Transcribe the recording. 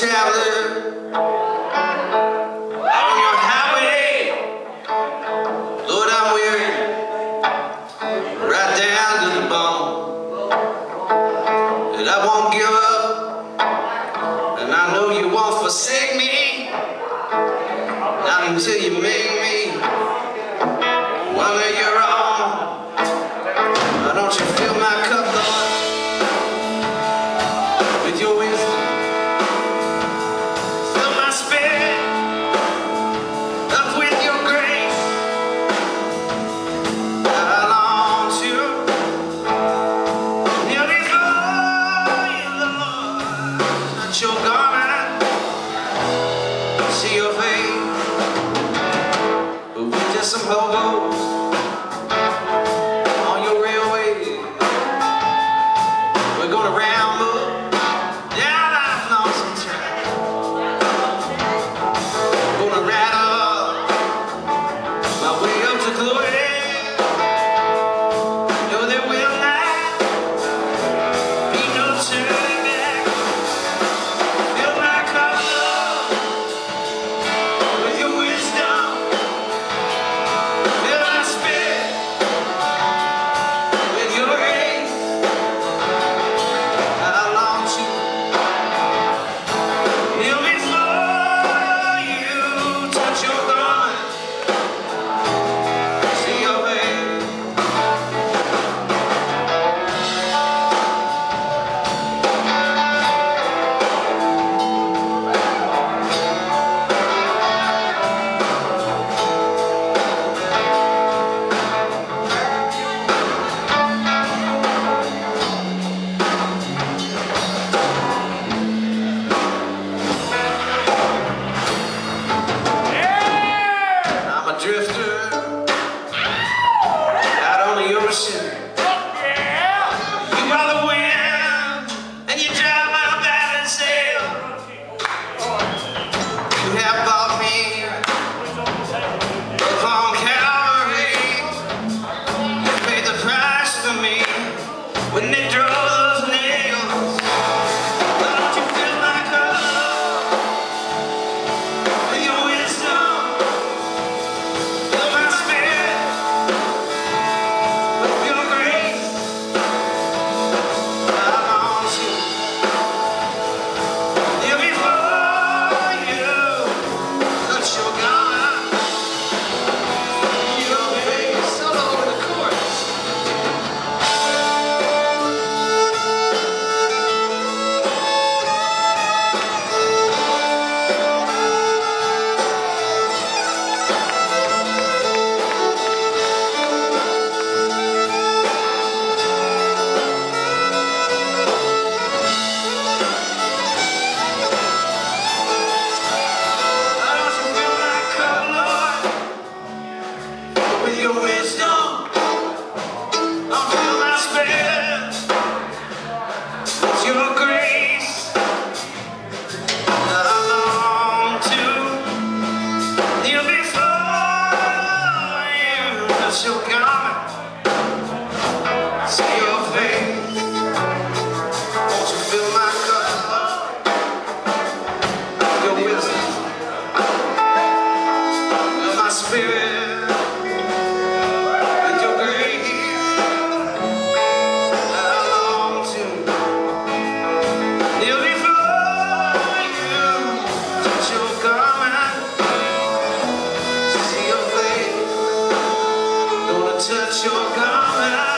traveler on your highway. Lord, I'm weary, right down to the bone, and I won't give up, and I know you won't forsake me, not until you make me one of your own. Why don't you fill my cup, Lord, with your wisdom? Fill my spirit up with your grace. I long to kneel before you, Lord. Touch your garment, see your face. But we're just some hobos on your railway. We're gonna ramble down that lonesome track. Gonna rattle my way up to glory. No, there will not be no turning back. Fill my cup, Lord, with your wisdom. Fill my spirit with your grace. I long to kneel before you, touch your garment, see your face. I'm a drifter out on the ocean. You are the wind, and you drive my battered sail. You have bought me upon Calvary. You paid the price for me when they drove those nails. Why don't you fill my cup with your wisdom? Fill my spirit with your grace. I long to kneel before you, touch your garment, your face. Solo in the chorus. Why don't you fill my cup, Lord, with your wisdom? I'll fill my spirit with your grace. I long to kneel before you, touch your garment, see your face. Won't you fill my cup with your wisdom? Fill my spirit with your grace. I long to kneel before you, touch your garment, see your face. Gonna touch your garment.